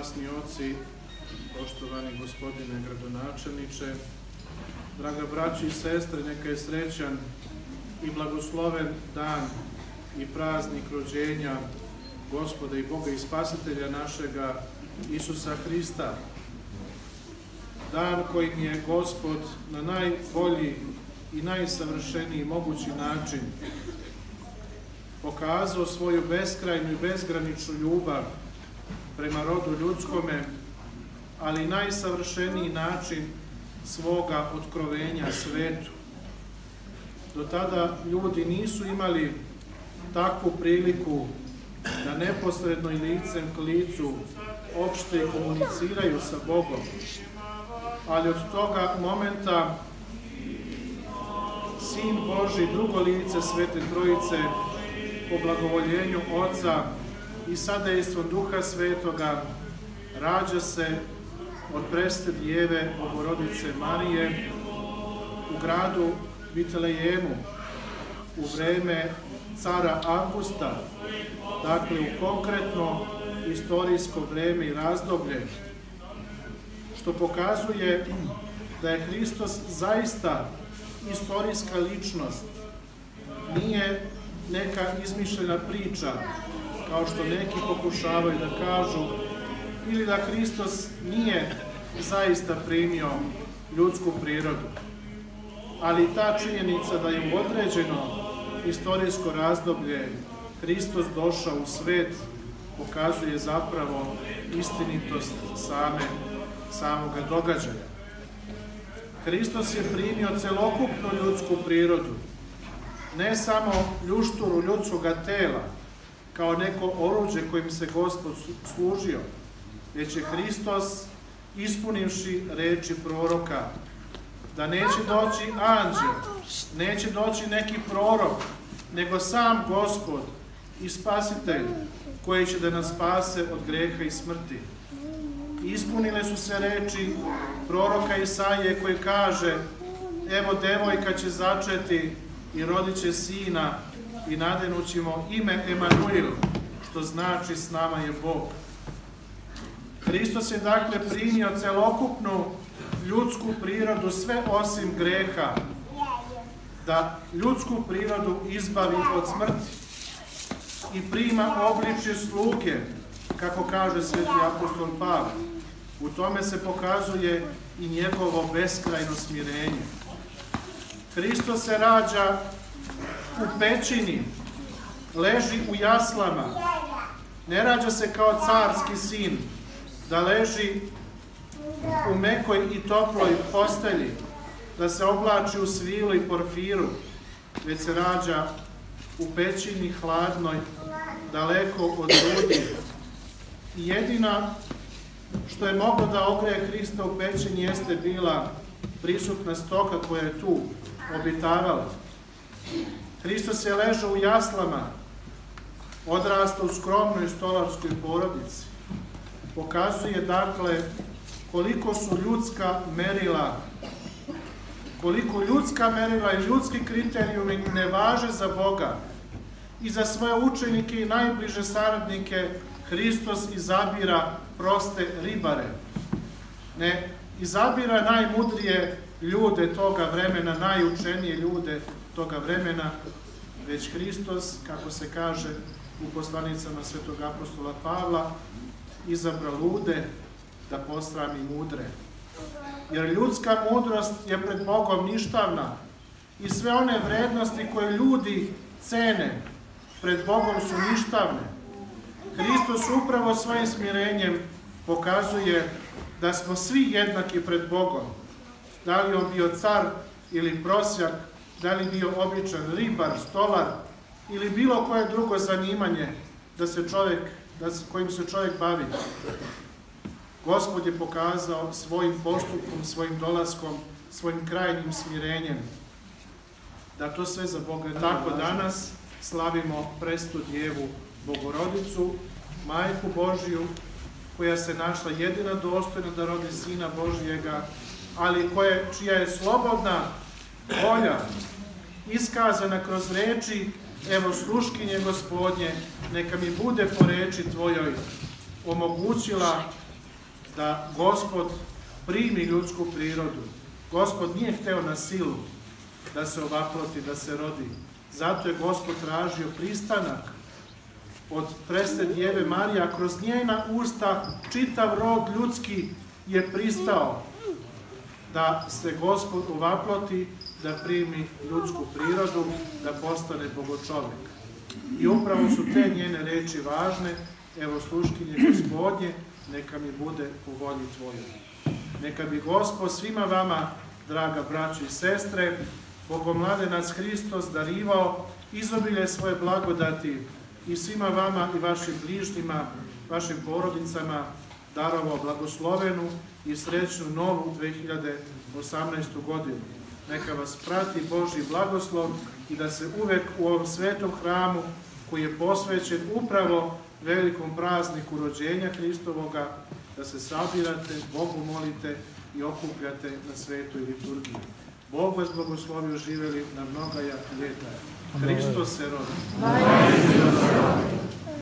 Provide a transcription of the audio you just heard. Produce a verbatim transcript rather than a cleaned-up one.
časni oci, poštovani gospodine gradonačelniče, draga braći i sestre, neka je srećan i blagosloven dan i praznik rođenja Gospoda i Boga i Spasitelja našega Isusa Hrista. Dan kojim je Gospod na najbolji i najsavršeniji mogući način pokazao svoju beskrajnu i bezgraničnu ljubav prema rodu ljudskome, ali i najsavršeniji način svoga otkrovenja svetu. Do tada ljudi nisu imali takvu priliku da neposredno i licem k licu opšte komuniciraju sa Bogom, ali od toga momenta Sin Božji, drugo lice Svete Trojice, po blagovoljenju Oca i sadejstvom Duha Svetoga, rađa se od prestedijeve Bogorodice Marije u gradu Vitlejemu u vreme cara Avgusta, dakle u konkretno istorijsko vreme i razdoblje, što pokazuje da je Hristos zaista istorijska ličnost, nije neka izmišljena priča, kao što neki pokušavaju da kažu, ili da Hristos nije zaista primio ljudsku prirodu. Ali ta činjenica da je u određeno istorijsko razdoblje Hristos došao u svet pokazuje zapravo istinitost same, samoga događaja. Hristos je primio celokupnu ljudsku prirodu, ne samo ljušturu ljudskog tela, kao neko oruđe kojim se Gospod služio, već je Hristos, ispunivši reči proroka, da neće doći anđel, neće doći neki prorok, nego sam Gospod i Spasitelj, koji će da nas spase od greha i smrti. Ispunile su se reči proroka Isaije koji kaže: evo devojka će začeti i rodit će sina i nadenućemo ime Emanuil, što znači s nama je Bog. Hristos je dakle primio celokupnu ljudsku prirodu, sve osim greha, da ljudsku prirodu izbavi od smrti i prima obličje sluge, kako kaže sveti apostol Pavle. U tome se pokazuje i njegovo beskrajno smirenje. Hristos se rađa u pećini, leži u jaslama, ne rađa se kao carski sin, da leži u mekoj i toploj postelji, da se oblači u svilu i porfiru, već se rađa u pećini hladnoj, daleko od ljudi. I jedina što je moglo da ogreje Hrista u pećini jeste bila prisutna stoka koja je tu obitavala. Hristos je ležao u jaslama, odrastao u skromnoj stolarskoj porodici. Pokazuje dakle koliko su ljudska merila, koliko ljudska merila i ljudski kriterijumi ne važe za Boga i za svoje učenike i najbliže saradnike. Hristos izabira proste ribare. Ne izabira najmudrije ljude toga vremena, najučenije ljude toga vremena, već Hristos, kako se kaže u poslanicama svetog apostola Pavla, izabra lude da posrami mudre. Jer ljudska mudrost je pred Bogom ništavna i sve one vrednosti koje ljudi cene pred Bogom su ništavne. Hristos upravo svojim smirenjem pokazuje da smo svi jednaki pred Bogom. Da li on bio car ili prosjak, da li bio običan ribar, stolar ili bilo koje drugo zanimanje da se čovjek, da se, kojim se čovjek bavi. Gospod je pokazao svojim postupkom, svojim dolaskom, svojim krajnjim smirenjem da to sve za Boga je. Tako danas slavimo Presnu Djevu Bogorodicu, Majku Božiju, koja se našla jedina dostojna da rodi Sina Božijega, ali koje, čija je slobodna volja iskazana kroz reči: evo sluškinje Gospodnje, neka mi bude po reči Tvojoj, omogućila da Gospod primi ljudsku prirodu. Gospod nije hteo na silu da se ovaploti, da se rodi. Zato je Gospod tražio pristanak od presne Djeve Marije, a kroz njena usta čitav rod ljudski je pristao da se Gospod ovaploti, da primi ljudsku prirodu, da postane bogočovek. I upravo su te njene reči važne. Evo, sluškinje Gospodnje, neka mi bude po volji Tvojoj. Neka bi Gospod svima vama, draga braćo i sestre, Bogomladenac Hristos darivao izobilje svoje blagodati i svima vama i vašim bližnjima, vašim porodicama darovao blagoslovenu i srećnu novu dve hiljade osamnaestu godinu. Neka vas prati Božji blagoslov i da se uvek u ovom svetom hramu, koji je posvećen upravo velikom prazniku rođenja Hristovoga, da se sabirate, Bogu molite i okupljate na svetoj liturgiji. Bog vas blagoslovio, živeli na mnogaja ljeta. Hristos se rodi.